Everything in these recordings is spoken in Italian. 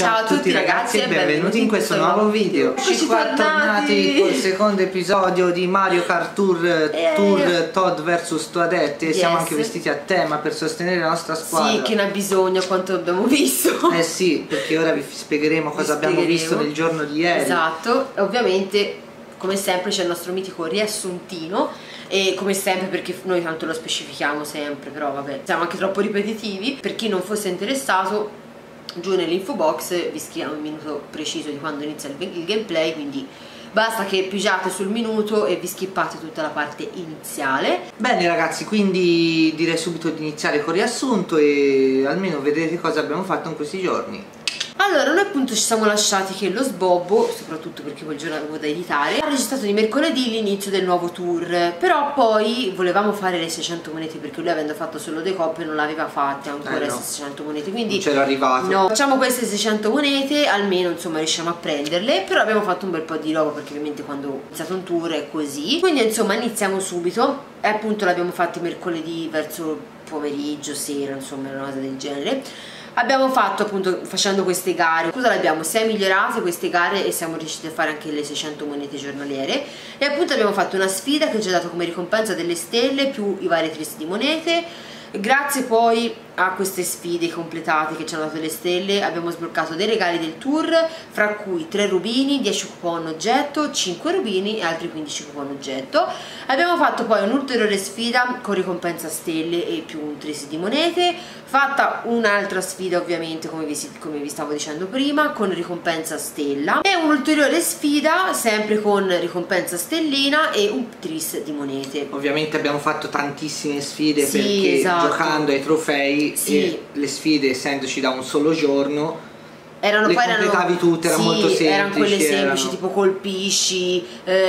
Ciao a tutti ragazzi e benvenuti in questo nuovo video. Eccoci qua tornati col secondo episodio di Mario Kart Tour Todd vs Toadette. E siamo anche vestiti a tema per sostenere la nostra squadra. Sì, che ne ha bisogno, quanto abbiamo visto. Eh sì, perché ora vi spiegheremo cosa abbiamo visto nel giorno di ieri. Esatto, e ovviamente come sempre c'è il nostro mitico riassuntino. E come sempre, perché noi tanto lo specifichiamo sempre, però vabbè, siamo anche troppo ripetitivi. Per chi non fosse interessato, giù nell'info box vi scriviamo il minuto preciso di quando inizia il gameplay, quindi basta che pigiate sul minuto e vi skippate tutta la parte iniziale. Bene ragazzi, quindi direi subito di iniziare con il riassunto e almeno vedrete cosa abbiamo fatto in questi giorni. Allora, noi appunto ci siamo lasciati che lo Sbobbo, soprattutto perché quel giorno avevo da editare, ha registrato di mercoledì l'inizio del nuovo tour. Però poi volevamo fare le 600 monete, perché lui, avendo fatto solo dei coppe, non l'aveva fatte ancora le 600 monete, quindi non c'era arrivato. No, facciamo queste 600 monete, almeno insomma riusciamo a prenderle. Però abbiamo fatto un bel po' di roba, perché ovviamente quando ho iniziato un tour è così. Quindi insomma iniziamo subito. E appunto l'abbiamo fatti mercoledì verso pomeriggio, sera, insomma una cosa del genere. Abbiamo fatto appunto, facendo queste gare, cosa le abbiamo? 6 migliorate queste gare e siamo riusciti a fare anche le 600 monete giornaliere. E appunto abbiamo fatto una sfida che ci ha dato come ricompensa delle stelle più i vari tris di monete. Grazie poi a queste sfide completate che ci hanno dato le stelle abbiamo sbloccato dei regali del tour, fra cui 3 rubini, 10 coupon oggetto, 5 rubini e altri 15 coupon oggetto. Abbiamo fatto poi un'ulteriore sfida con ricompensa stelle e più un tris di monete, fatta un'altra sfida ovviamente come vi stavo dicendo prima con ricompensa stella, e un'ulteriore sfida sempre con ricompensa stellina e un tris di monete. Ovviamente abbiamo fatto tantissime sfide, sì, perché esatto, giocando ai trofei sì, e le sfide essendoci da un solo giorno le completavi tutte, erano molto semplici. Erano quelle semplici, tipo colpisci,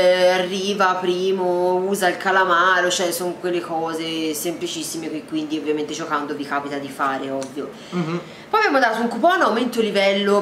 arriva primo, usa il calamaro, cioè sono quelle cose semplicissime che quindi ovviamente giocando vi capita di fare, ovvio. Poi abbiamo dato un coupon aumento livello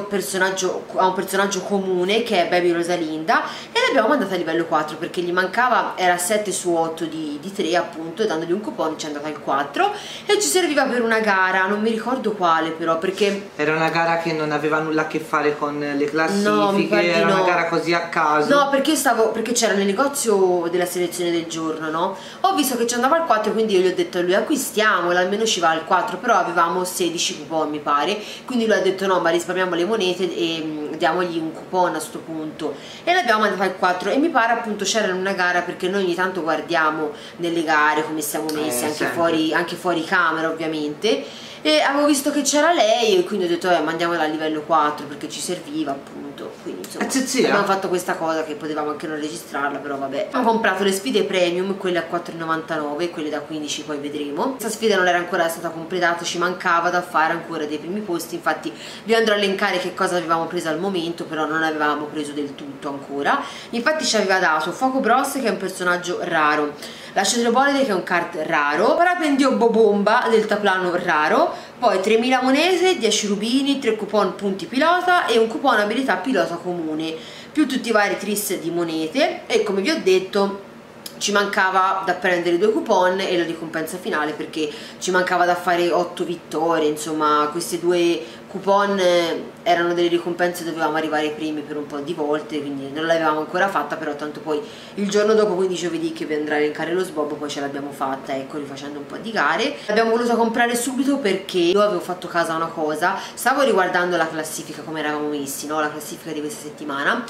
a un personaggio comune che è Baby Rosalinda, e l'abbiamo mandata a livello 4 perché gli mancava, era 7 su 8 di 3 appunto, e dandogli un coupon ci è andata al 4 e ci serviva per una gara, non mi ricordo quale però, perché era una gara che non aveva nulla a che fare con le classifiche, no, era una gara così a caso. No, perché c'era nel negozio della selezione del giorno, no? Ho visto che ci andava al 4, quindi io gli ho detto a lui acquistiamola, almeno ci va al 4, però avevamo 16 coupon mi pare, quindi lui ha detto no, ma risparmiamo le monete e diamogli un coupon a sto punto, e l'abbiamo mandata al 4. E mi pare appunto c'era in una gara, perché noi ogni tanto guardiamo nelle gare come siamo messi, anche fuori camera ovviamente, e avevo visto che c'era lei e quindi ho detto mandiamola a livello 4 perché ci serviva appunto, quindi insomma abbiamo fatto questa cosa che potevamo anche non registrarla, però vabbè. Abbiamo comprato le sfide premium, quelle a 4,99, quelle da 15 poi vedremo. Questa sfida non era ancora stata completata, ci mancava da fare ancora dei primi posti, infatti vi andrò a elencare che cosa avevamo preso al momento, però non avevamo preso del tutto ancora. Infatti ci aveva dato Foco Bros, che è un personaggio raro, la Cetrobolide, che è un kart raro, Parapendio Bobomba del taplano raro, poi 3000 monete, 10 rubini, 3 coupon punti pilota e un coupon abilità pilota comune, più tutti i vari tris di monete. E come vi ho detto ci mancava da prendere 2 coupon e la ricompensa finale, perché ci mancava da fare 8 vittorie, insomma questi 2 coupon erano delle ricompense, dovevamo arrivare ai primi per un po' di volte, quindi non l'avevamo ancora fatta, però tanto poi il giorno dopo, quindi giovedì, che vi andrà a elencare lo Sbobbo, poi ce l'abbiamo fatta, ecco, rifacendo un po' di gare. L'abbiamo voluta comprare subito perché io avevo fatto caso a una cosa, stavo riguardando la classifica come eravamo messi, no? La classifica di questa settimana,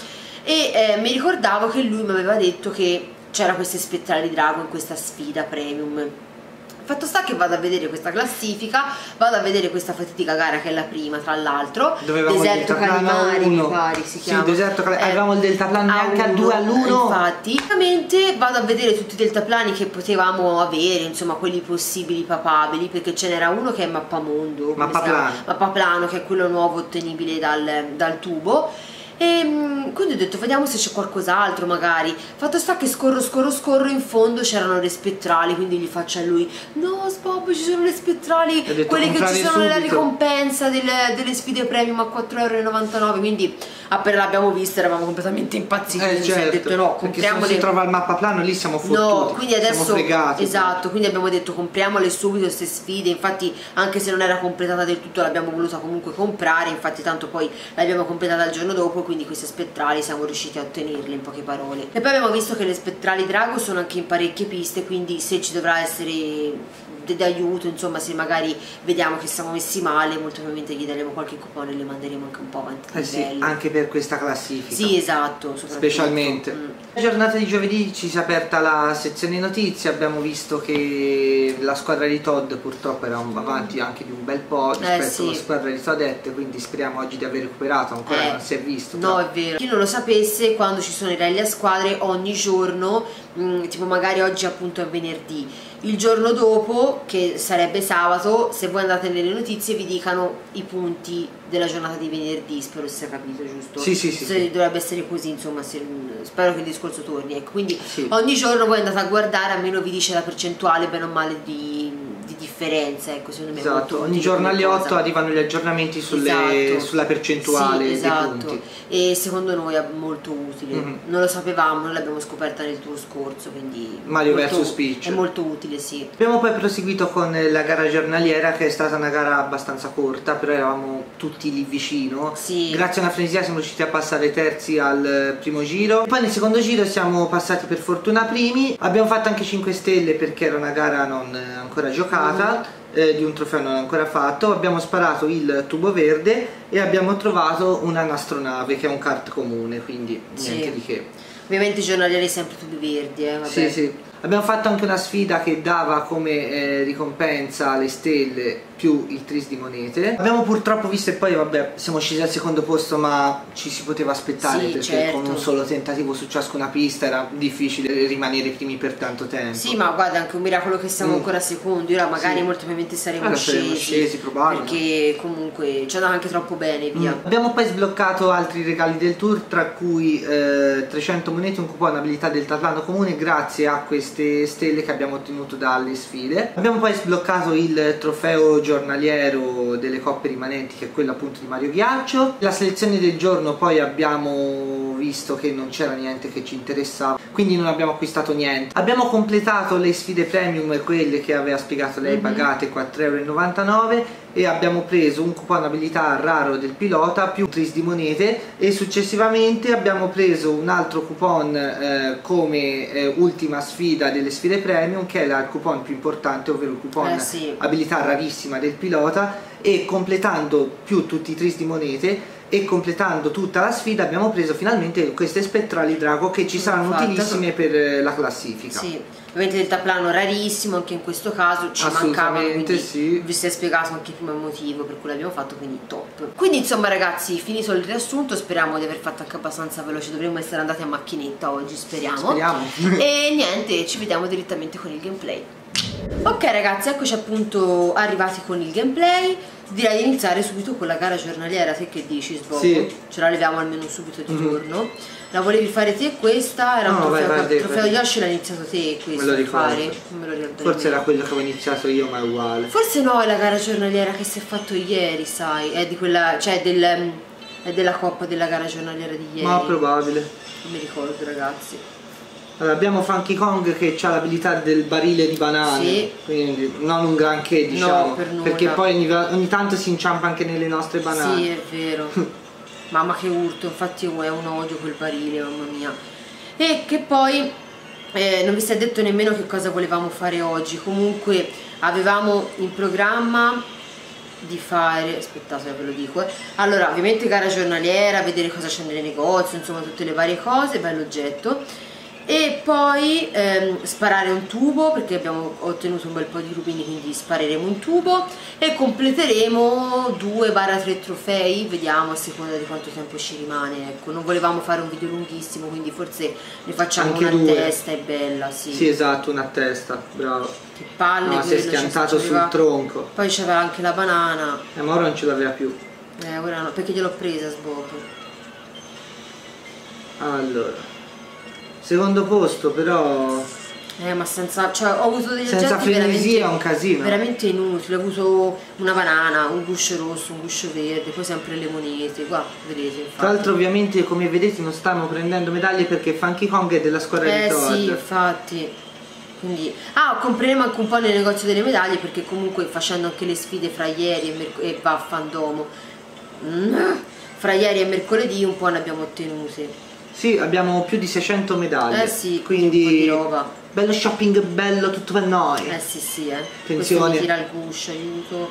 e mi ricordavo che lui mi aveva detto che c'era queste spettrali drago in questa sfida premium. Fatto sta che vado a vedere questa classifica, vado a vedere questa fatidica gara che è la prima, tra l'altro, Deserto Calimari mi pare si chiama. Sì, Deserto Calimari, avevamo il deltaplano neanche al 2 all'1. Infatti, ovviamente vado a vedere tutti i deltaplani che potevamo avere, insomma quelli possibili papabili, perché ce n'era uno che è Mappamondo, Mappaplano, che è quello nuovo ottenibile dal tubo. quindi ho detto vediamo se c'è qualcos'altro magari. Fatto sta che scorro in fondo c'erano le spettrali, quindi gli faccio a lui no Bob, ci sono le spettrali, quelle che ci sono nella ricompensa delle sfide premium a 4,99 €, quindi appena l'abbiamo vista eravamo completamente impazziti, quindi certo, si è detto no, compriamole. Se si trova il mappaplano lì siamo fottuti, no, quindi adesso siamo fregati. Esatto, quindi abbiamo detto compriamole subito queste sfide, infatti anche se non era completata del tutto l'abbiamo voluta comunque comprare, infatti tanto poi l'abbiamo completata il giorno dopo, quindi queste spettrali siamo riusciti a ottenerle in poche parole. E poi abbiamo visto che le spettrali drago sono anche in parecchie piste, quindi se ci dovrà essere d'aiuto, insomma, se magari vediamo che siamo messi male, molto probabilmente gli daremo qualche coupon e le manderemo anche un po' avanti sì, anche per questa classifica. Sì, esatto, specialmente. La giornata di giovedì ci si è aperta la sezione notizie, abbiamo visto che la squadra di Todd purtroppo era avanti anche di un bel po' rispetto alla squadra di Toadette, quindi speriamo oggi di aver recuperato, ancora non si è visto. No, è vero. Chi non lo sapesse, quando ci sono i rally a squadre ogni giorno, tipo magari oggi appunto è venerdì, il giorno dopo, che sarebbe sabato, se voi andate nelle notizie vi dicano i punti della giornata di venerdì, spero sia capito, giusto? Sì. Dovrebbe essere così, insomma, spero che il discorso torni, ecco, quindi ogni giorno voi andate a guardare, almeno vi dice la percentuale bene o male di differenza, ecco, secondo me. Esatto, ogni giorno alle 8 arrivano gli aggiornamenti sulla percentuale dei punti. E secondo noi è molto utile, non lo sapevamo, non l'abbiamo scoperta nel tour scorso, quindi Mario vs Peach è molto utile, sì. Abbiamo poi proseguito con la gara giornaliera, che è stata una gara abbastanza corta, però eravamo tutti lì vicino, grazie a una frenesia siamo riusciti a passare terzi al primo giro, poi nel secondo giro siamo passati per fortuna primi, abbiamo fatto anche 5 stelle perché era una gara non ancora giocata, di un trofeo non ancora fatto, abbiamo sparato il tubo verde e abbiamo trovato una nastronave che è un kart comune, quindi niente di che. Ovviamente i giornalieri sempre tubi verdi, vabbè. Sì. Abbiamo fatto anche una sfida che dava come ricompensa le stelle più il tris di monete. Abbiamo purtroppo visto, e poi vabbè siamo scesi al secondo posto, ma ci si poteva aspettare perché con un solo tentativo su ciascuna pista era difficile rimanere primi per tanto tempo. Sì, ma guarda, anche un miracolo che siamo ancora secondi, ora magari molto probabilmente saremo scesi perché comunque ci andava anche troppo bene, via. Abbiamo poi sbloccato altri regali del tour, tra cui 300 monete, un coupon abilità del Tatlano comune grazie a queste stelle che abbiamo ottenuto dalle sfide. Abbiamo poi sbloccato il trofeo giornaliero delle coppe rimanenti, che è quello appunto di Mario Ghiaccio. La selezione del giorno poi abbiamo visto che non c'era niente che ci interessava, quindi non abbiamo acquistato niente. Abbiamo completato le sfide premium, quelle che aveva spiegato lei, pagate 4,99 €, e abbiamo preso un coupon abilità raro del pilota più un tris di monete, e successivamente abbiamo preso un altro coupon come ultima sfida delle sfide premium, che era il coupon più importante, ovvero il coupon abilità rarissima del pilota, e completando più tutti i tris di monete e completando tutta la sfida abbiamo preso finalmente queste spettrali drago che ci saranno utilissime per la classifica. Sì, ovviamente del taplano rarissimo anche in questo caso, ci mancavano, quindi vi si è spiegato anche prima il motivo per cui l'abbiamo fatto, quindi top. Quindi insomma ragazzi, finito il riassunto, speriamo di aver fatto anche abbastanza veloce, dovremmo essere andati a macchinetta oggi, speriamo. E niente, ci vediamo direttamente con il gameplay. Ok ragazzi, eccoci appunto arrivati con il gameplay. Direi di iniziare subito con la gara giornaliera. Te che dici, Sbobo? Ce la leviamo almeno subito di giorno. La volevi fare te questa? Era un trofeo Yoshi, l'hai iniziato te questo a fare? Non me lo ricordo. Forse era quello che avevo iniziato io, ma è uguale. Forse no, è la gara giornaliera che si è fatto ieri, sai? È di quella, cioè è della coppa della gara giornaliera di ieri. Ma probabile. Non mi ricordo ragazzi. Allora, abbiamo Funky Kong che ha l'abilità del barile di banane, quindi non un granché, diciamo, perché poi ogni tanto si inciampa anche nelle nostre banane. Sì, è vero. Mamma che urto, infatti è un odio quel barile, mamma mia. E che poi non vi si è detto nemmeno che cosa volevamo fare oggi. Comunque avevamo in programma di fare, aspettate ve lo dico, allora ovviamente gara giornaliera, vedere cosa c'è nelle negozi, insomma tutte le varie cose, bell'oggetto. E poi sparare un tubo, perché abbiamo ottenuto un bel po' di rubini, quindi spareremo un tubo e completeremo 2-3 trofei, vediamo a seconda di quanto tempo ci rimane, ecco. Non volevamo fare un video lunghissimo, quindi forse ne facciamo anche una a testa, è bella, sì esatto, una a testa, bravo. Che palle, si è schiantato sul tronco. Poi c'aveva anche la banana, ma ora non ce l'aveva più. Ora no, perché gliel'ho presa, Sbobo. Allora, secondo posto però ma senza, cioè ho avuto degli senza oggetti frenesia è un casino. veramente inutili. Ho avuto una banana, un guscio rosso, un guscio verde, poi sempre le monete, qua vedete infatti. Tra l'altro ovviamente come vedete non stanno prendendo medaglie perché Funky Kong è della squadra di Todd. Sì, infatti. Quindi, compreremo anche un po' nel negozio delle medaglie, perché comunque facendo anche le sfide fra ieri e Vaffandomo, fra ieri e mercoledì un po' ne abbiamo ottenute. Sì, abbiamo più di 600 medaglie. Sì, quindi un po' di roba. Bello shopping, bello tutto per noi. Sì, Attenzione. Questo mi tira il guscio, aiuto.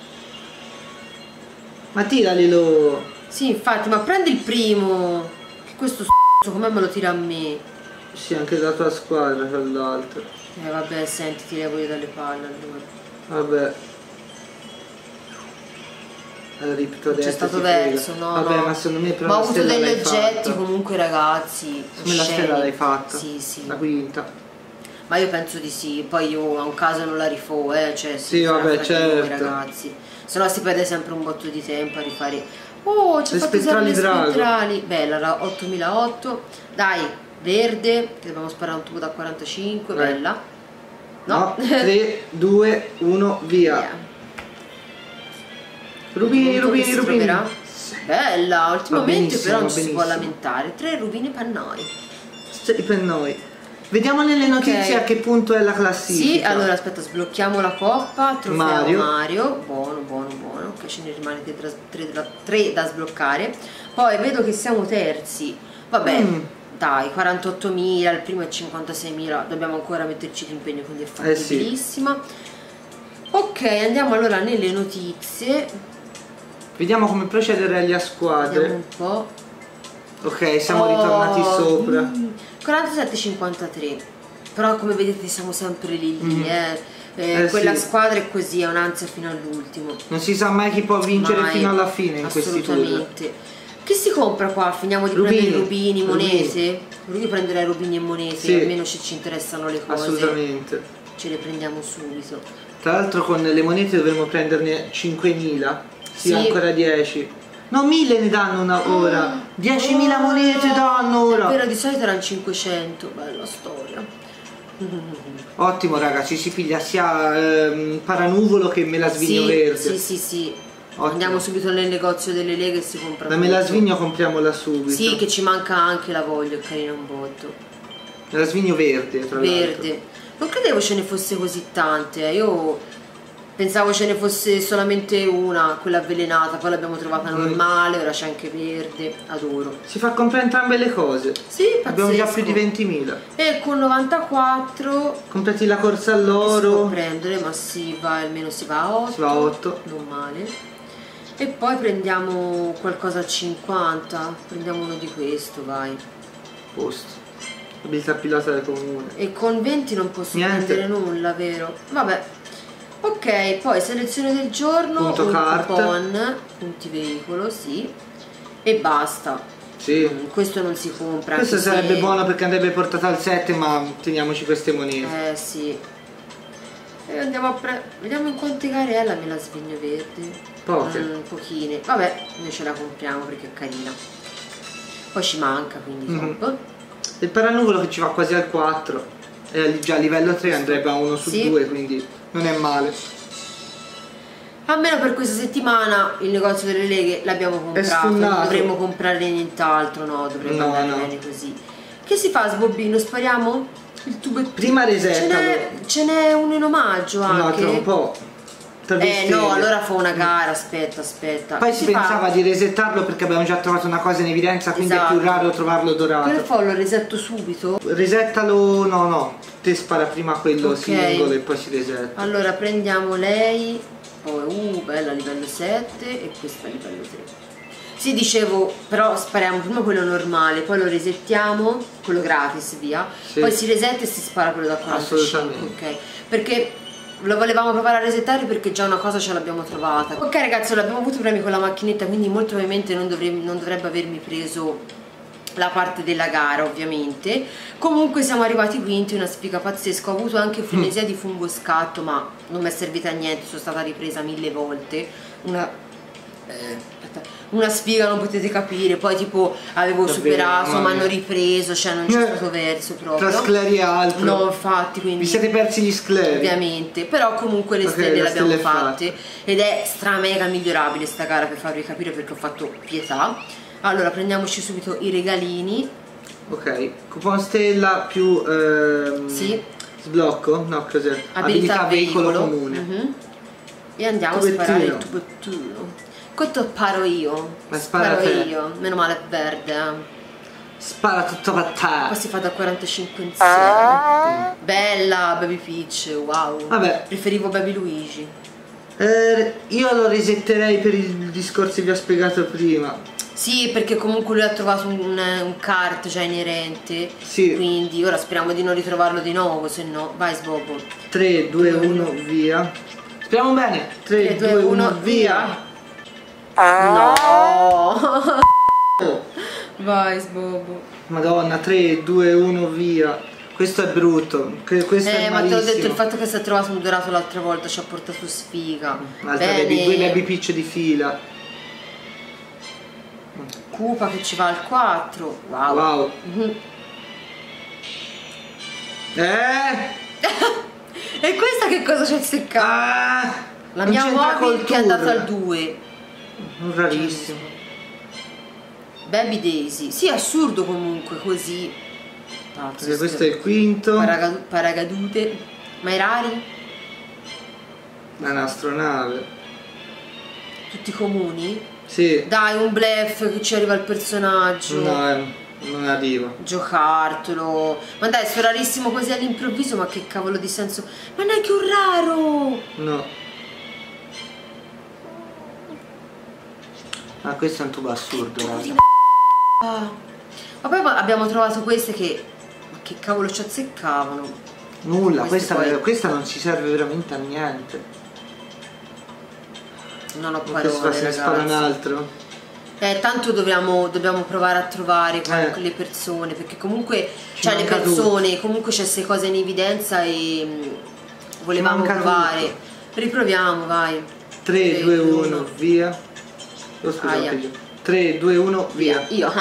Ma tiralelo. Sì, infatti, ma prendi il primo. Che questo come me lo tira a me? Sì, anche dalla tua squadra c'è l'altro. Vabbè, senti, ti levo io dalle palle allora. Vabbè. C'è stato verso, no? Vabbè, no. ma secondo me però ma la ho avuto stella degli l'hai oggetti fatta. comunque, ragazzi. Secondo me la stella l'hai fatta. Sì. La quinta. Ma io penso di sì, poi io a un caso non la rifò, cioè sì, vabbè, certo. Noi, ragazzi. Se no si perde sempre un botto di tempo a rifare. Oh, c'è fatto spettrali spettrali. Bella, era 8008. Dai, verde, che dobbiamo sparare un tubo da 45, bella. No? 3, 2, 1, via. Rubini. Bella, ultimamente però non si benissimo. può lamentare. 3 rubini pannoi. Per noi. Vediamo nelle notizie a che punto è la classifica. Sì, allora aspetta, sblocchiamo la coppa. Trofeo Mario. Buono. Ok, ce ne rimane 3 da sbloccare. Poi vedo che siamo terzi. Vabbè, dai, 48.000, il primo è 56.000. Dobbiamo ancora metterci l'impegno, quindi è fattibilissima. Ok, andiamo allora nelle notizie. Vediamo come procedere a squadre. Vediamo un po'. Ok, siamo ritornati sopra. 47,53. Però come vedete siamo sempre lì. Quella sì. squadra è così, è un'ansia fino all'ultimo. Non si sa mai chi può vincere fino alla fine in questi tour. Assolutamente. Che si compra qua? Finiamo di prendere rubini, monete? Io prenderei rubini e monete, almeno se ci interessano le cose. Assolutamente. Ce le prendiamo subito. Tra l'altro con le monete dovremmo prenderne 5.000. Sì, ancora 10. No, 1.000 ne danno una ora. 10.000 monete danno ora. È vero, di solito erano 500. Bella storia. Ottimo, ragazzi, si piglia sia paranuvolo che melasvigno verde. Sì. Andiamo subito nel negozio delle leghe e si compra. La melasvigno compriamola subito. Sì, che ci manca anche, la voglio, è carina un botto. Melasvigno verde, tra l'altro. Verde. Non credevo ce ne fosse così tante, io pensavo ce ne fosse solamente una, quella avvelenata, poi l'abbiamo trovata normale, ora c'è anche verde, adoro. Si fa comprare entrambe le cose. Sì, pazzesco. Abbiamo già più di 20.000. E con 94 completi la corsa all'oro. Si può prendere, ma almeno si va a 8. Si va a 8. Non male. E poi prendiamo qualcosa a 50, prendiamo uno di questo, vai. Posto. Abilità pilota del comune. E con 20 non posso prendere nulla, vero? Vabbè. Ok, poi selezione del giorno, punto un cart. coupon, punti veicolo, sì. E basta. Sì. Questo non si compra. Questo sarebbe buono perché andrebbe portato al 7, ma teniamoci queste monete. Sì. E andiamo a vediamo in quante gare è la melasvigno verde. Poche. Pochine. Vabbè, noi ce la compriamo perché è carina. Poi ci manca, quindi top. Il paranuvolo che ci va quasi al 4. E già a livello 3 andrebbe a 1 su 2, quindi non è male. Almeno per questa settimana il negozio delle leghe l'abbiamo comprato. Non dovremmo comprare nient'altro, no, dovremmo andare bene così. Che si fa, sbobbino? Spariamo? Il tubo prima resettalo. Ce n'è uno in omaggio anche. No, tra un po'. No, allora fa una gara, aspetta. Poi si pensava di resettarlo perché abbiamo già trovato una cosa in evidenza, quindi è più raro trovarlo dorato. Che fa? Lo resetto subito? Resettalo, no, te spara prima quello singolo e poi si resetta. Allora prendiamo lei, poi bella livello 7 e questa a livello 3. Sì, dicevo, però spariamo prima quello normale, poi lo resettiamo, quello gratis, via. Poi si resetta e si spara quello da 45. Assolutamente. Ok, perché lo volevamo provare a resettare perché già una cosa ce l'abbiamo trovata. Ok ragazzi, abbiamo avuto premi con la macchinetta, quindi molto probabilmente non dovrebbe avermi preso la parte della gara, ovviamente. Comunque siamo arrivati quinti, una sfiga pazzesca. Ho avuto anche frenesia di fungo scatto, ma non mi è servita a niente, sono stata ripresa 1000 volte. una sfiga, non potete capire. Poi tipo avevo superato, mi hanno ripreso, cioè non c'è stato verso proprio. Tra scleri e altro. No, infatti, quindi vi siete persi gli scleri. Ovviamente, però comunque le stelle le abbiamo fatte ed è stra mega migliorabile sta gara, per farvi capire, perché ho fatto pietà. Allora prendiamoci subito i regalini. Ok, coupon stella più sì. Sblocco? No, cos'è? Abilità veicolo comune. E andiamo a sparare il tubettino. Questo sparo io. Ma sparo io. Meno male è verde. Spara tutto a te. Poi si fa da 45 insieme. Bella Baby Peach, wow. Vabbè. Preferivo Baby Luigi. Io lo resetterei per il discorso che vi ho spiegato prima. Sì, perché comunque lui ha trovato un kart già inerente. Sì. Quindi ora speriamo di non ritrovarlo di nuovo, se no. Vai Sbobo. 3, 2, 1, via. Speriamo bene. 3, 2, 1, via. No. Vai Sbobo. Madonna, 3, 2, 1, via. Questo è brutto. Questo è ma te l'ho detto, il malissimo. fatto che si è trovato un dorato l'altra volta ci ha portato sfiga. Altra due Baby Peach di fila. Koopa che ci va al 4. Wow. Wow. E questa che cosa c'è seccato? La mia mobile che è andata al 2. Rarissimo. Baby Daisy. Sì, assurdo comunque così. Questo è il quinto. Paracadute. Ma i rari? È un'astronave. Tutti comuni? Sì. Dai, un bluff che ci arriva il personaggio. No, non arriva. Giocartelo. Ma dai, sto rarissimo così all'improvviso, ma che cavolo di senso. Ma neanche un raro. No. Ma questo è un tubo assurdo, ma poi abbiamo trovato queste che... Ma che cavolo ci azzeccavano. Nulla, questa non ci serve veramente a niente. Non ho parole, se ne spara un altro. Tanto dobbiamo provare a trovare le persone, perché comunque cioè le persone, tutto. Comunque c'è queste cose in evidenza e volevamo provare. Tutto. Riproviamo, vai. 3, 2, 1, via. Oh, scusa, 3, 2, 1, via. Io.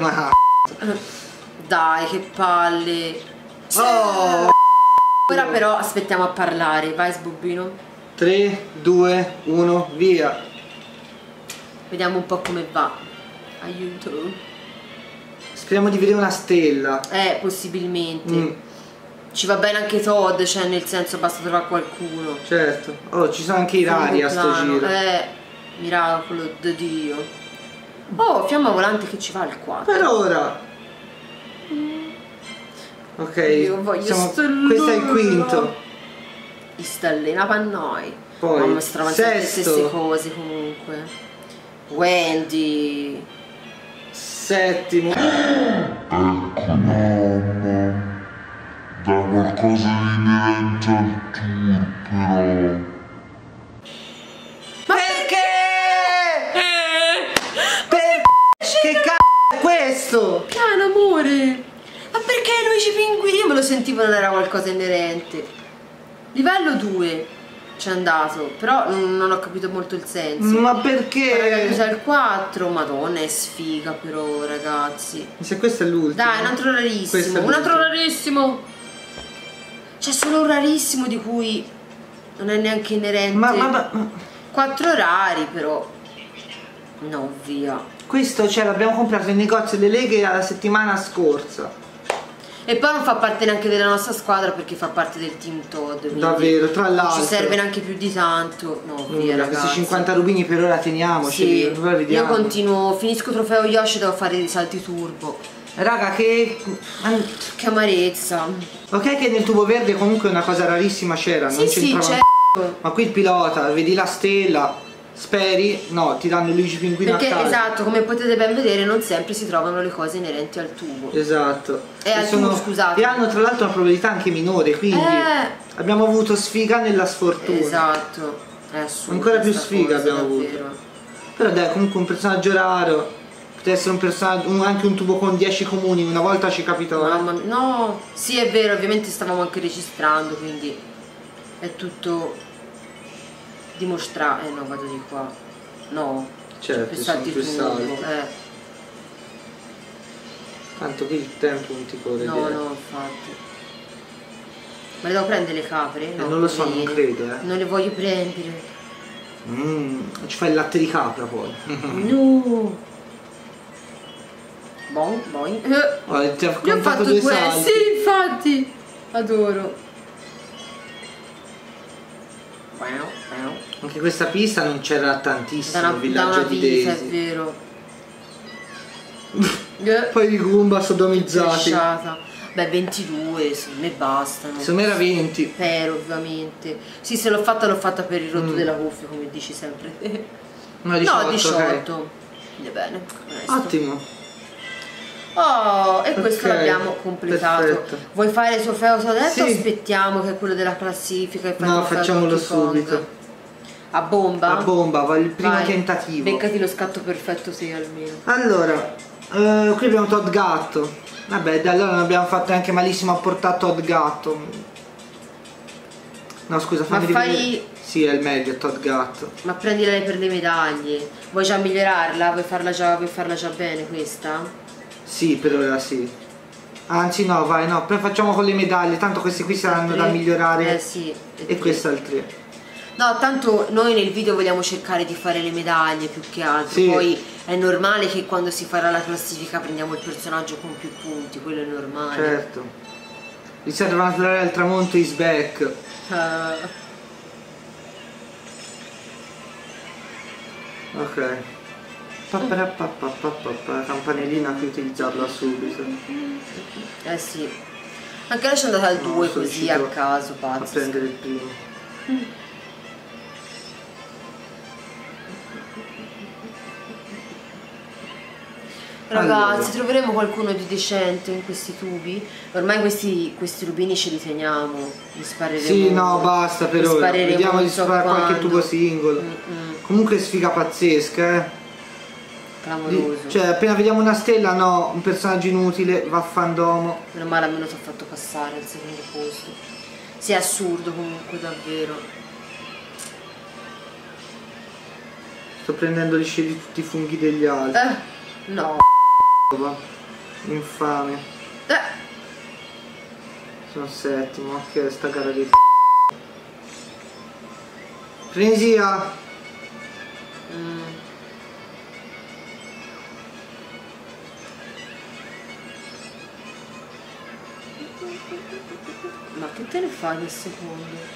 Dai, che palle. Oh. Ora però aspettiamo a parlare, vai Sbobbino. 3, 2, 1, via. Vediamo un po' come va. Aiuto. Speriamo di vedere una stella. Possibilmente. Ci va bene anche Todd, cioè nel senso basta trovare qualcuno. Certo. Oh, ci sono anche i rari a sto giro. Miracolo di Dio. Oh, fiamma volante che ci va al 4. Per ora. Ok. Io voglio questo è il quinto. Stellina per noi. Poi mamma, stravanzate le stesse cose comunque. Wendy. Settimo. Ecco mamma. Da qualcosa di inerente al tour, però. Ma perché? Che c***o è questo? Piano amore. Ma perché Luigi Pinguini? Io me lo sentivo non era qualcosa inerente. Livello 2 c'è andato, però non ho capito molto il senso. Ma perché? Cos'è il 4? Madonna, è sfiga però, ragazzi. Se questo è l'ultimo. Dai, un altro rarissimo. Un altro rarissimo. C'è solo un rarissimo di cui non è neanche inerente. Ma 4 rari però. No, via. Questo l'abbiamo comprato nel negozio delle leghe la settimana scorsa. E poi non fa parte neanche della nostra squadra perché fa parte del team Todd. Davvero, tra l'altro. Non ci serve neanche più di tanto. No, via ragazzi. Questi 50 rubini per ora teniamoceli. Sì. Io continuo, finisco trofeo Yoshi, devo fare dei salti turbo. Raga, che amarezza. Ok che nel tubo verde comunque una cosa rarissima c'era. Sì, sì, c'è. Ma qui il pilota, vedi la stella. Speri, no, ti danno Luigi Pinguino perché, a casa. Esatto, come potete ben vedere non sempre si trovano le cose inerenti al tubo. Esatto. Tubo, scusate. E hanno tra l'altro una probabilità anche minore, quindi abbiamo avuto sfiga nella sfortuna. Esatto. È assurdo. Ancora più sfiga cosa, abbiamo davvero. avuto. Però dai, comunque un personaggio raro. Poteva essere un personaggio, anche un tubo con 10 comuni, una volta ci capitò. Mamma mia, no, sì è vero, ovviamente stavamo anche registrando, quindi è tutto dimostrato. No, vado di qua. No. Certo, più sono salti più tu. salti. Tanto qui il tempo non ti corre No, dietro. no, infatti. Ma le devo prendere le capre? No, non lo so, non poverine. credo, Non le voglio prendere. Ci fai il latte di capra poi. No. Boing, boing. Ti ho Io ho contato fatto due due, salti. sì, infatti. Adoro. Wow. Anche questa pista non c'era tantissimo Da il una villaggio di vita, è Daisy. vero. Poi i Goomba sodomizzati. Fresciata. Beh, 22, secondo me bastano. Secondo me era 20. Spero, ovviamente. Sì, se l'ho fatta per il rotto della cuffia, come dici sempre. No, 18. No, 18. Ok. Quindi è bene. Onesto. Ottimo. Oh, e questo Ok, l'abbiamo completato. perfetto. Vuoi fare il trofeo Toadette Sì. o aspettiamo che è quello della classifica e fai il No, trofeo facciamolo Donkey Kong? subito. A bomba? A bomba, va il primo Vai, tentativo. beccati lo scatto perfetto, sì, almeno. Allora, qui abbiamo Todd Gatto. Vabbè, dai, allora non abbiamo fatto neanche malissimo a portare Todd Gatto. No, scusa, fammi fai- rivedere. Sì, è il meglio, Todd Gatto. Ma prendila lei per le medaglie. Vuoi già migliorarla? Vuoi farla già bene questa? Sì, per ora sì. Anzi no, vai, no, poi facciamo con le medaglie, tanto questi qui saranno da migliorare. Sì. E questo è il 3. No, tanto noi nel video vogliamo cercare di fare le medaglie più che altro. Sì. Poi è normale che quando si farà la classifica prendiamo il personaggio con più punti, quello è normale. Certo. Riserva naturale al tramonto is back. Ok. La campanellina qui utilizzarla subito. Sì. Anche lei ci è andata al No, 2 sono così a riuscito caso, A pazzo. prendere il primo. Ragazzi, Allora. troveremo qualcuno di decente in questi tubi? Ormai questi rubini ce li teniamo. Li spareremo. Sì, no, basta per li ora. spareremo Vediamo di non so sparare qualche quando. tubo singolo. Comunque sfiga pazzesca, eh. Clamoroso. Cioè, appena vediamo una stella, no, un personaggio inutile, vaffandomo. Meno male almeno ti ho fatto passare al secondo posto. Sì, è assurdo comunque, davvero. Sto prendendo gli scegli di tutti i funghi degli altri. No. Infame. Sono settimo, ok, sta gara di frenesia. Ma che te ne fai nel secondo?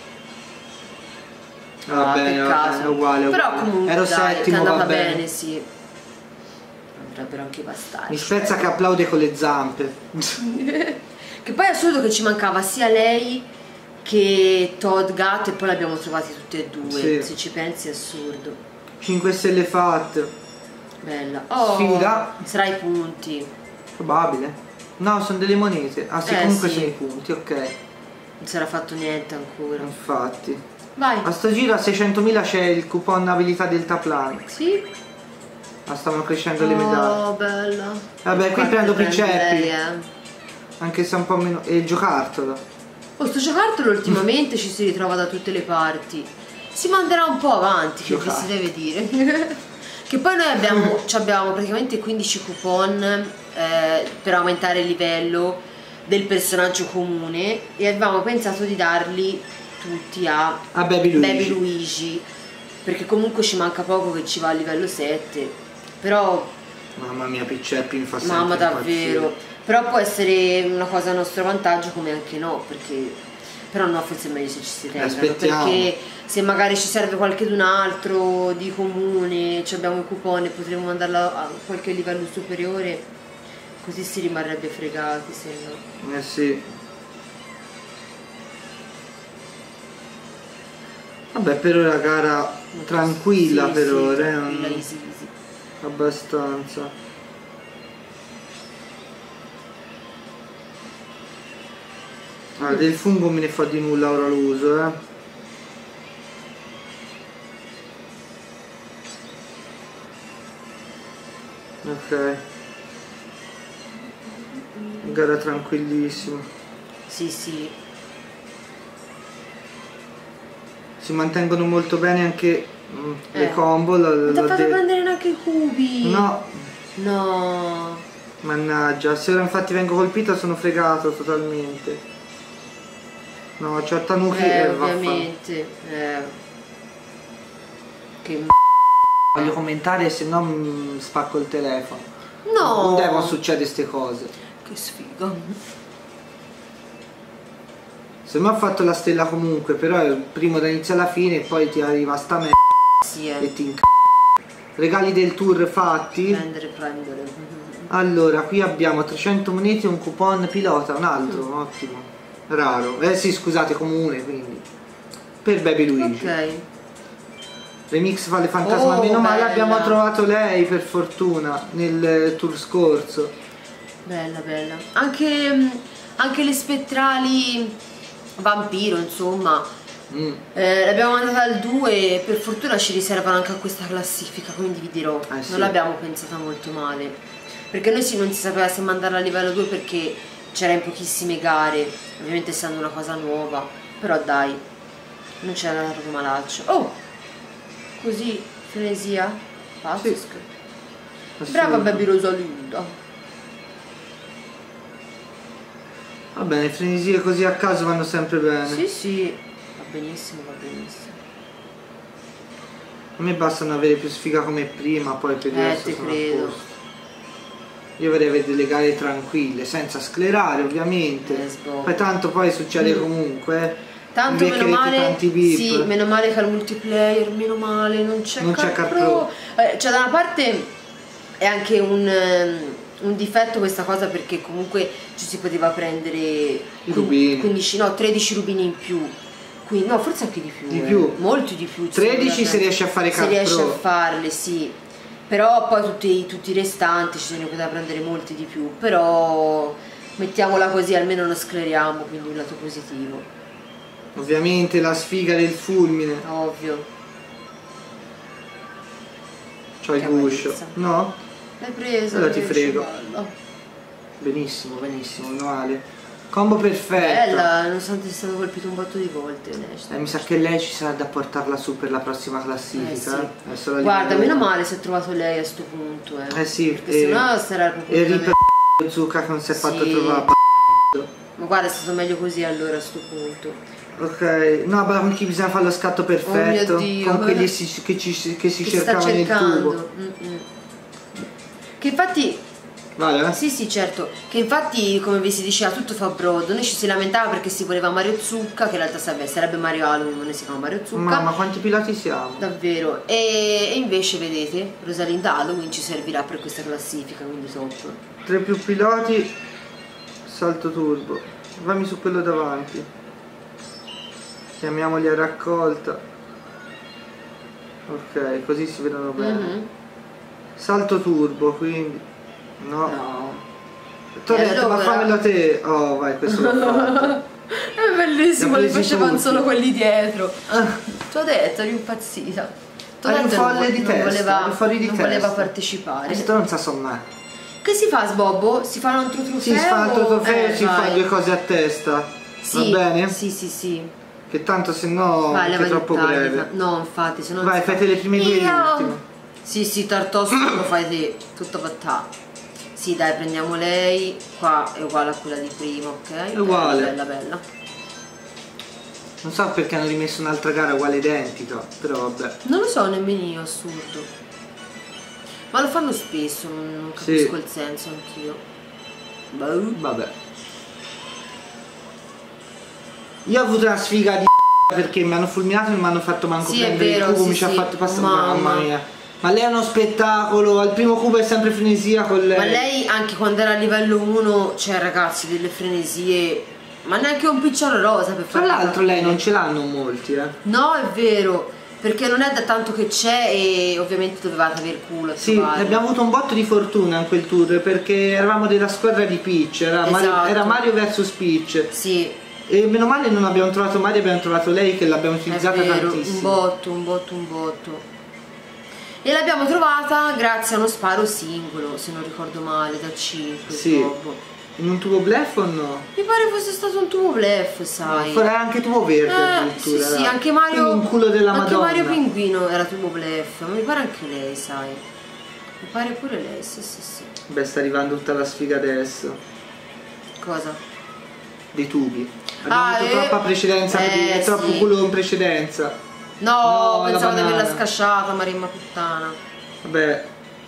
Va bene, peccato. è uguale. Però uguale. comunque Ero dai, ti è settimo, andata va bene. bene, sì. Dovrebbero anche bastare. Mi spezza che applaude con le zampe. Che poi è assurdo che ci mancava sia lei che Todd Gatto e poi l'abbiamo trovati tutti e due. Sì. Se ci pensi è assurdo. 5 stelle fatte. Bella. Oh, Sfida. sarà i punti. Probabile. No, sono delle monete. Ah sì, comunque sì. sono i punti, ok. Non sarà fatto niente ancora. Infatti. Vai. A sto giro a 600.000 c'è il coupon abilità deltaplan. Sì. Ma stavano crescendo le medaglie. Oh, bella. Vabbè, qui Quante prendo prende Piceppi. lei, Anche se è un po' meno. E il giocattolo. Oh, sto giocattolo ultimamente ci si ritrova da tutte le parti. Si manderà un po' avanti, che si deve dire. Che poi noi abbiamo praticamente 15 coupon per aumentare il livello del personaggio comune e avevamo pensato di darli tutti a Baby Luigi, perché comunque ci manca poco che ci va a livello 7. Però Mamma mia, Piceppi mi fa sempre mamma impazzire. davvero, però può essere una cosa a nostro vantaggio come anche no, perché però no, forse è meglio se ci si tengano, Aspettiamo. perché se magari ci serve qualchedun altro di comune, ci abbiamo i coupon e potremmo mandarla a qualche livello superiore, così si rimarrebbe fregati, se no. Eh sì. Vabbè, per ora gara tranquilla, Sì, per sì, ora, tranquilla, easy, easy. abbastanza. Ah, del fungo me ne fa di nulla ora l'uso, Ok. Gara tranquillissima. Sì, sì. Si mantengono molto bene anche Le combo non ti ha fatto prendere neanche i cubi. No. No. Mannaggia, se ora infatti vengo colpito sono fregato totalmente. No, c'ho Tanuki ovviamente. Che voglio commentare, se no spacco il telefono. no. Non devono succedere queste cose. Che sfiga. Se mi ha fatto la stella comunque, però è il primo da inizio alla fine e poi ti arriva sta merda Sì, e ti regali del tour fatti. Prendere. Allora, qui abbiamo 300 monete e un coupon pilota, un altro, ottimo. Raro. Sì, scusate, comune, quindi. Per Baby Luigi. Ok. Remix fa le fantasma, meno male bella. abbiamo trovato lei per fortuna nel tour scorso. Bella, bella. Anche le spettrali vampiro, insomma. L'abbiamo mandata al 2 e per fortuna ci riservano anche a questa classifica, quindi vi dirò, sì. non l'abbiamo pensata molto male. Perché noi non si sapeva se mandarla a livello 2 perché c'era in pochissime gare, ovviamente essendo una cosa nuova, però dai, non c'era proprio malaccio. Oh! Così, frenesia, pazzesco. Sì. Brava Baby Rosalinda. Va bene, frenesie così a caso vanno sempre bene. Sì, sì, va benissimo, va benissimo. A me bastano avere più sfiga come prima, poi per il resto te sono credo. a posto. Io vorrei avere delle gare tranquille, senza sclerare ovviamente. Poi tanto poi succede comunque. Tanto meno male, tanti beep. sì, meno male che al multiplayer, meno male, non c'è Car Pro. Cioè da una parte è anche un difetto questa cosa perché comunque ci si poteva prendere i rubini. 13 rubini in più. Quindi, no, forse anche di più. Di più. Molti di più. 13 se riesce a fare Car Pro. Se riesce a farle, sì. Però poi tutti i restanti ci se ne poteva prendere molti di più. Però mettiamola così, almeno non scleriamo, quindi un lato positivo. Ovviamente la sfiga del fulmine. Ovvio. C'ho il guscio. No? L'hai preso? Allora ti frego. Bella. Benissimo, benissimo, manuale. Combo perfetta. Bella, nonostante sia stato colpito un botto di volte. Mi sa che lei ci sarà da portarla su per la prossima classifica. Sì. Guarda, meno male se ha trovato lei a sto punto. Sì, perché sennò sarà proprio. E Ripper Zucca che non si è fatto trovare. Ma guarda, è stato meglio così allora a sto punto. Ok, no, ma anche bisogna fare lo scatto perfetto. Oh mio Dio. Con quelli che si cercava nel tubo. Che infatti. Vale? Sì, sì, certo. Che infatti, come vi si diceva, tutto fa brodo. Noi ci si lamentava perché si voleva Mario Zucca, che in realtà sarebbe Mario Halloween, ma noi si chiama Mario Zucca. Ma quanti piloti siamo? Davvero. E invece, vedete, Rosalinda Halloween ci servirà per questa classifica, quindi top. 3 più piloti, salto turbo. Vammi su quello davanti. Chiamiamoli a raccolta. Ok, così si vedono bene. Salto turbo, quindi. No. Ti ho detto, allora... ma fammelo te. Oh, vai, questo l'ho fatto. È bellissimo, le facevano solo quelli dietro. Ti ho detto, eri impazzita. Eri un folle di testa, non voleva partecipare. Questo non sa sommare. Che si fa, Sbobbo? Si fa un altro trofeo? Si fa un altro trofeo e si fa 2 cose a testa. Sì, va bene? Sì, sì, sì. Che tanto se no è troppo breve. No, infatti, se no. Vai, fate le prime 2 e l'ultimo. Sì, sì, Tartosso lo fai te, tutto fatta. Sì, dai, prendiamo lei. Qua è uguale a quella di prima, ok? È uguale. Bella, bella. Non so perché hanno rimesso un'altra gara uguale identica, però vabbè. Non lo so nemmeno io, assurdo. Ma lo fanno spesso, non capisco il senso anch'io. Vabbè. Io ho avuto una sfiga di perché mi hanno fulminato e non mi hanno fatto manco prendere il cubo, mi ci ha fatto passare. Mamma mia. Ma lei è uno spettacolo, al primo cubo è sempre frenesia con lei. Ma lei anche quando era a livello 1, cioè ragazzi, delle frenesie, ma neanche un picciolo rosa per fare. Tra l'altro lei non ce l'hanno molti, No, è vero, perché non è da tanto che c'è e ovviamente dovevate aver culo a trovare. Abbiamo avuto un botto di fortuna in quel tour perché eravamo della squadra di Peach, era Mario vs Peach. Sì. E meno male non abbiamo trovato Mario, abbiamo trovato lei che l'abbiamo utilizzata tantissimo. Un botto. E l'abbiamo trovata grazie a uno sparo singolo, se non ricordo male, da 5. Sì. In un tubo bluff o no? Mi pare fosse stato un tubo bluff, sai. Era anche tubo verde addirittura. Sì, anche Mario. Un culo della anche Madonna. Mario Pinguino era tubo bluff, ma mi pare anche lei, sai. Mi pare pure lei, sì. Beh, sta arrivando tutta la sfiga adesso. Cosa? Dei tubi. Abbiamo avuto troppa precedenza, è troppo sì. culo in precedenza. No, pensavo di averla banana. scasciata, Marimma puttana. Vabbè.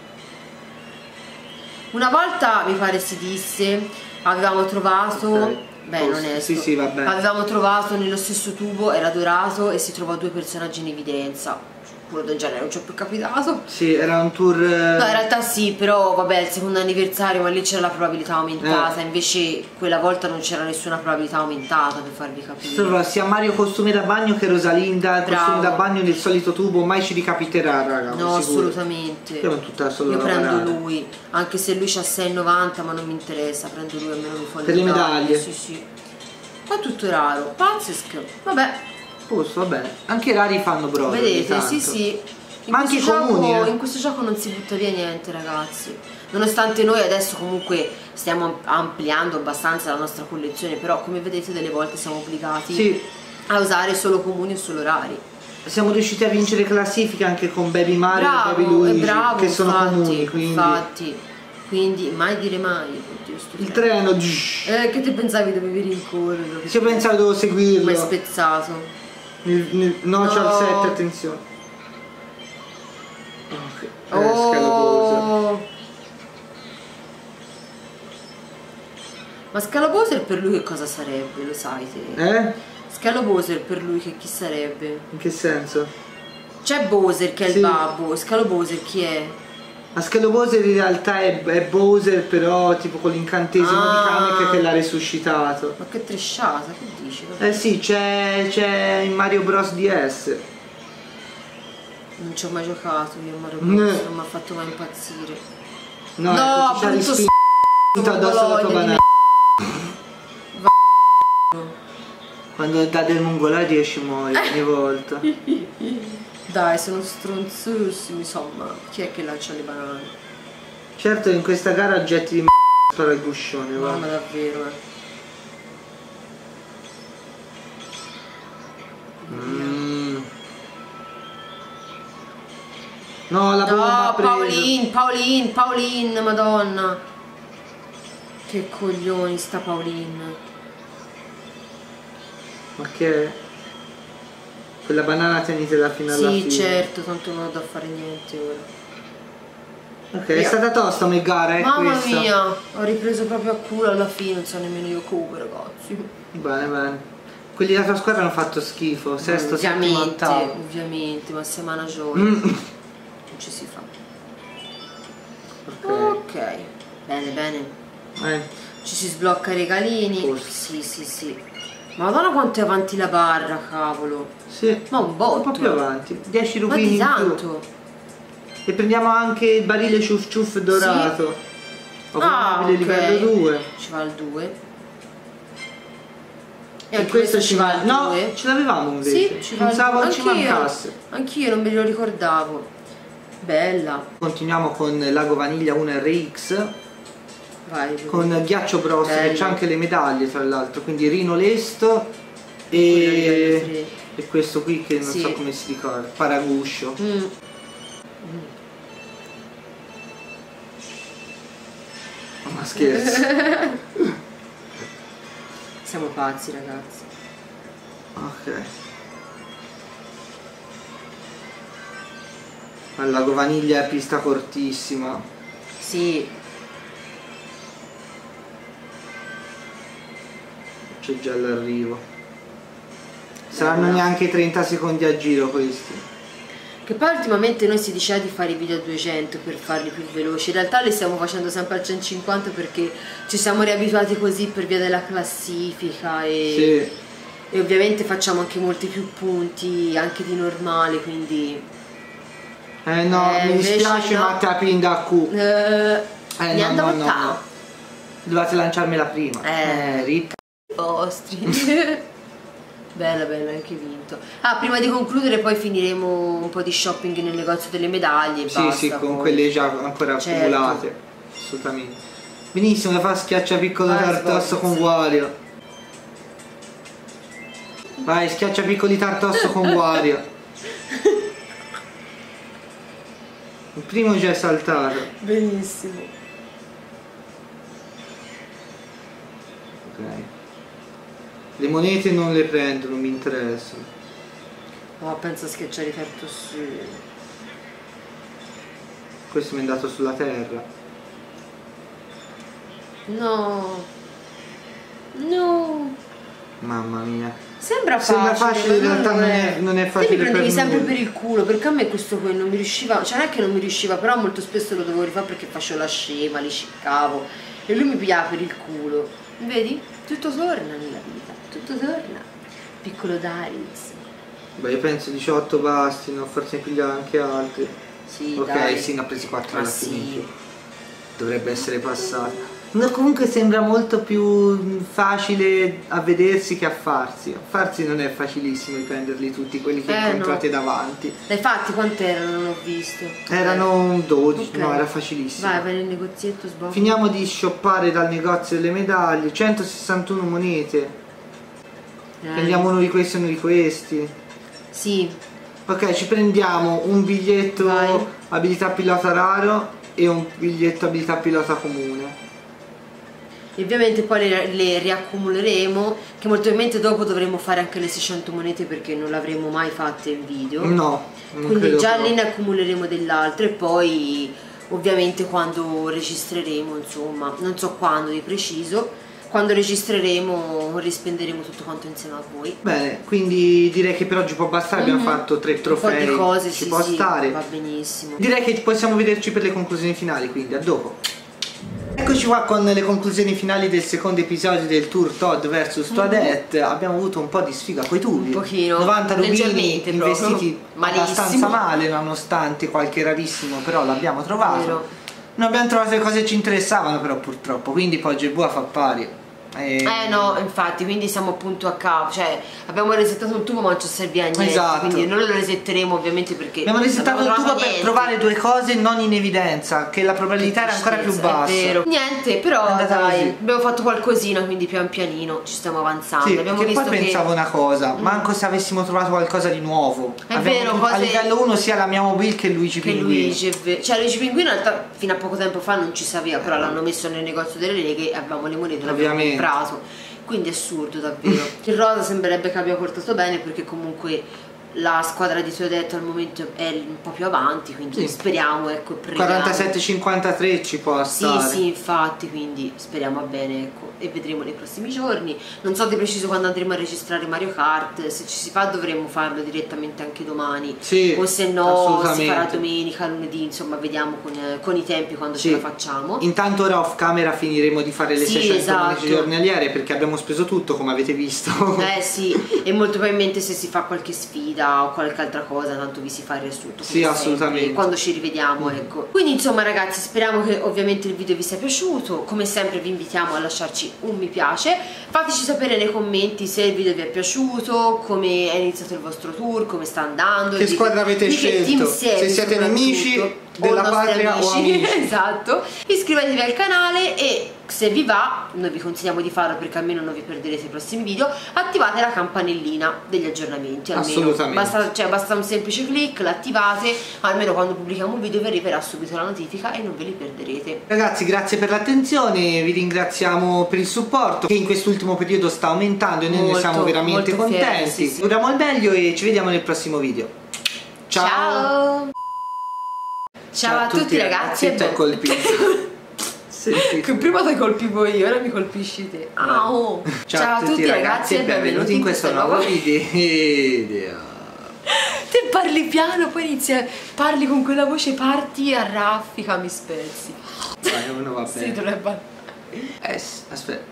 Una volta mi pare si disse, avevamo trovato, Okay. beh non è Sì, vabbè. avevamo trovato nello stesso tubo, era dorato e si trovò due personaggi in evidenza. Quello del genere non ci è più capitato. Sì, era un tour. No, in realtà sì, però vabbè, il secondo anniversario, ma lì c'era la probabilità aumentata, invece quella volta non c'era nessuna probabilità aumentata, per farvi capire. Trova sia Mario costume da bagno che Rosalinda il costume da bagno nel solito tubo, mai ci ricapiterà, raga. No, assolutamente. Io tutta solo Io prendo lavorare. lui, anche se lui c'ha 6,90, ma non mi interessa, prendo lui, almeno mi fa Per le medaglie. Sì. Qua tutto raro, pazzesco. Vabbè, Posto, va bene. Anche i rari fanno brother. vedete, sì. Ma anche i comuni, In questo gioco non si butta via niente, ragazzi. Nonostante noi adesso comunque stiamo ampliando abbastanza la nostra collezione, però come vedete delle volte siamo obbligati a usare solo comuni o solo rari. Siamo riusciti a vincere classifiche anche con Baby Mario e Baby Luigi, che sono comuni, quindi mai dire mai. Oddio, il treno che te pensavi dovevi rincorrere? Io pensavo dovevo seguirlo. Ma è spezzato. No, c'ho il 7, attenzione. Scalaboser. Ma Scalaboser per lui che cosa sarebbe, lo sai te? Scalaboser per lui che chi sarebbe? In che senso? C'è Bowser che è il babbo, Scalaboser chi è? Ma Scalaboser in realtà è Bowser, però tipo con l'incantesimo di Kamek che l'ha resuscitato. Ma che tresciata, che dici? Sì, c'è in Mario Bros DS. Non ci ho mai giocato io a Mario Bros, non mi ha fatto mai impazzire. No, ecco, ci ha rispinto addosso la tua banana. Quando dà del mongolare riesci a morire ogni volta. Dai, sono stronzissimi, insomma. Chi è che lancia le banane? Certo, in questa gara getti di spara il guscione, va. Ma davvero, No, la bomba ha preso. Pauline, madonna. Che coglioni sta Pauline. Ma che è? Quella banana tenitela fino alla fine. Sì, certo, tanto non ho da fare niente ora. Ok, è stata tosta come gara, Mamma questa. mia, ho ripreso proprio a culo alla fine, non so nemmeno io come, ragazzi. Bene. Quelli della tua squadra hanno fatto schifo, sesto, settimo, ottavo. Ovviamente, ma se mana gioia. Non ci si fa. Ok, bene. Ci si sblocca i regalini. Sì. Madonna quanto è avanti la barra, cavolo. Sì. Ma un botto. Un po' più avanti. 10 rubini ma di in tanto. E prendiamo anche il barile ciuff ciuff dorato. Ok. Livello 2. Ci va il 2. E anche questo ci va il 2. No, ce l'avevamo invece. Sì, ci va. Pensavo ci mancasse. Anch'io non me lo ricordavo. Bella. Continuiamo con Lago Vaniglia 1 RX. Vai, con Ghiaccio Bros, che c'ha anche le medaglie tra l'altro, quindi Rino Lesto e questo qui che non so come si ricorda, Paraguscio. Ma scherzo. Siamo pazzi, ragazzi. Ok. Al Lago Vaniglia è pista cortissima. Sì. C'è già l'arrivo. Saranno neanche 30 secondi a giro questi. Che poi ultimamente noi si diceva di fare i video a 200 per farli più veloci. In realtà li stiamo facendo sempre al 150 perché ci siamo riabituati così per via della classifica e ovviamente facciamo anche molti più punti anche di normale, quindi mi dispiace, ma te la pinda a Q. No. Dovete lanciarmela prima. Rip vostri. Bella, anche vinto. Prima di concludere poi finiremo un po' di shopping nel negozio delle medaglie e basta, con quelle già ancora accumulate. Assolutamente. Benissimo, fa schiaccia piccolo tartosso con Wario. Vai, schiaccia piccoli tartosso con Wario. Il primo già è saltato. Benissimo. Ok. Le monete non le prendo, non mi interessano. Oh, penso a schiacciare i tartossi. Questo mi è andato sulla terra. No. No. Mamma mia. Sembra facile, in realtà non è facile. Te mi prendevi per sempre nulla. per il culo, perché a me questo qui non mi riusciva, cioè non è che non mi riusciva, però molto spesso lo dovevo rifare perché facevo la scema, li sciccavo e lui mi pigliava per il culo. Vedi? Tutto torna nella vita, tutto torna. Piccolo Darius. Beh, io penso 18 basti, no? Forse ne pigliava anche altri. Sì, Ok, dai. sì, ne ho presi 4 Ma alla sì. fine. Dovrebbe essere passato. No, comunque sembra molto più facile a vedersi che a farsi. A farsi non è facilissimo prenderli tutti quelli che incontrate no. davanti. Dai fatti quant'erano? Non ho visto. Erano 12, Ok. no, era facilissimo. Vai nel negozietto, sbocca. Finiamo di shoppare dal negozio delle medaglie. 161 monete. Prendiamo uno di questi e uno di questi. Sì. Ok, ci prendiamo un biglietto Vai. abilità pilota raro e un biglietto abilità pilota comune. E ovviamente poi le riaccumuleremo, che molto probabilmente dopo dovremo fare anche le 600 monete perché non l'avremo mai fatte in video. No, non Quindi credo già proprio. lì ne accumuleremo dell'altro e poi ovviamente quando registreremo, insomma, non so quando di preciso, quando registreremo rispenderemo tutto quanto insieme a voi. Bene, quindi direi che per oggi può bastare, abbiamo fatto 3 trofei, Un po' di cose, ci sì, può sì, stare. va benissimo. Direi che possiamo vederci per le conclusioni finali, quindi a dopo. Eccoci qua con le conclusioni finali del secondo episodio del tour Todd vs Toadette. Abbiamo avuto un po' di sfiga coi tubi. Un pochino, 90 rubini leggermente investiti proprio. abbastanza Malissimo. male, nonostante qualche rarissimo, però l'abbiamo trovato. Vero. Non abbiamo trovato le cose che ci interessavano però purtroppo, quindi poi Gebua fa pari. No, infatti, quindi siamo appunto a capo, cioè abbiamo resettato il tubo ma non ci serviva a niente, Esatto. quindi non lo resetteremo ovviamente perché Abbiamo resettato il abbiamo tubo trovato per niente. trovare due cose non in evidenza, che la probabilità era ancora più bassa. È vero. Niente, però È andata dai, così. abbiamo fatto qualcosina, quindi pian pianino ci stiamo avanzando. Sì, Abbiamo che visto poi pensavo una cosa, manco se avessimo trovato qualcosa di nuovo. È vero, a cose- livello 1 sia la mia mobile che Luigi che Pinguino. Luigi è vero. Cioè Luigi Pinguino in realtà fino a poco tempo fa non ci sapeva, però l'hanno messo nel negozio delle leghe e avevamo le monete, l'abbiamo Ovviamente. comprato. Quindi è assurdo davvero. Il rosa sembrerebbe che abbia portato bene perché comunque la squadra di Toadette al momento è un po' più avanti, quindi Sì. speriamo, ecco, preghiamo. 47-53 ci può Sì, stare. sì, infatti, quindi speriamo bene, ecco, e vedremo nei prossimi giorni. Non so di preciso quando andremo a registrare Mario Kart, se ci si fa dovremmo farlo direttamente anche domani. Sì, o se no si assolutamente. farà domenica, lunedì, insomma, vediamo con i tempi quando Sì. ce la facciamo. Intanto ora off camera finiremo di fare le Sì, 600 esatto. monete giornaliere perché abbiamo speso tutto, come avete visto. Sì, e molto probabilmente se si fa qualche sfida o qualche altra cosa, tanto vi si fa il riassunto. Sì, come assolutamente. sempre, quando ci rivediamo, ecco. Quindi insomma ragazzi, speriamo che ovviamente il video vi sia piaciuto. Come sempre vi invitiamo a lasciarci un mi piace. Fateci sapere nei commenti se il video vi è piaciuto, come è iniziato il vostro tour, come sta andando. Che squadra avete di che scelto? team siete, Se siete nemici della nostri patria o amici. Esatto. Iscrivetevi al canale e se vi va, noi vi consigliamo di farlo perché almeno non vi perderete i prossimi video, attivate la campanellina degli aggiornamenti, almeno. Assolutamente. Basta un semplice click, l'attivate, almeno quando pubblichiamo un video vi arriverà subito la notifica e non ve li perderete. Ragazzi, grazie per l'attenzione, vi ringraziamo per il supporto che in quest'ultimo periodo sta aumentando e noi ne Molto, siamo veramente molto fieri, contenti. sì, sì. Auguriamo il meglio e ci vediamo nel prossimo video. Ciao, Ciao a tutti ragazzi e ti ho colpito. Senti. Che prima ti colpivo io, ora mi colpisci te. Ciao a tutti ragazzi e benvenuti in questo nuovo video. Te parli piano, poi parli con quella voce, parti a raffica, mi spezzi. Vai, uno va bene. Sì, dovrebbe. Aspetta.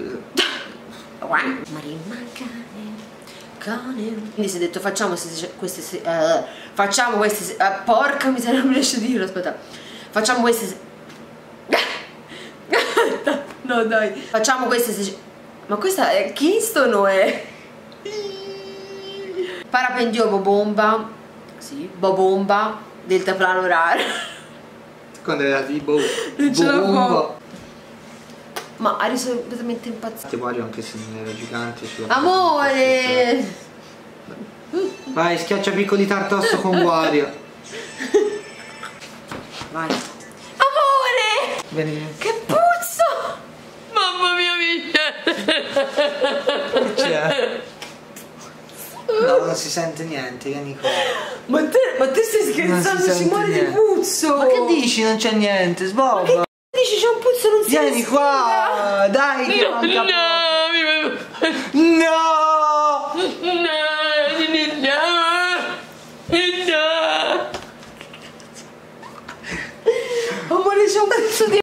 Marimma cane. Quindi si è detto facciamo queste porca miseria, non riesco a dirlo, aspetta. Facciamo queste no dai. Facciamo queste ma questa è Kingston o è Parapendio Bobomba. Sì, Bobomba Deltaplano raro. Quando era tipo Non ce la bomba. fa. Ma ha reso completamente impazzito. Wario anche se non era gigante. Amore! Vai, schiaccia piccoli tartosso con Wario. Vai. Amore! Vieni. Che puzza! Mamma mia Che c'è? No, non si sente niente, vieni qua. Ma te stai scherzando? Si muore di puzzo! Ma che dici? Non c'è niente, sbobba. Ma che dici? C'è un puzzo, non si Vieni qua, dai che manca Amore, c'è un pezzo di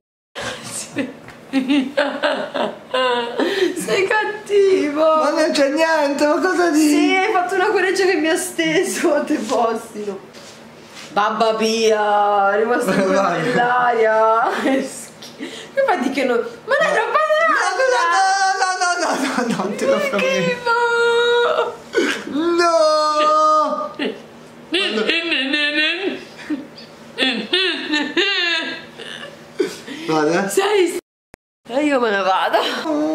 sei cattivo. Ma non c'è niente, ma cosa dici? Sì, hai fatto una correggia che mi ha steso a te postino. Babba Pia, è rimasto nell'aria. Che fa di che non... Ma dai, non No, non te lo prometto. No! Vado. Sei... E io me ne vado.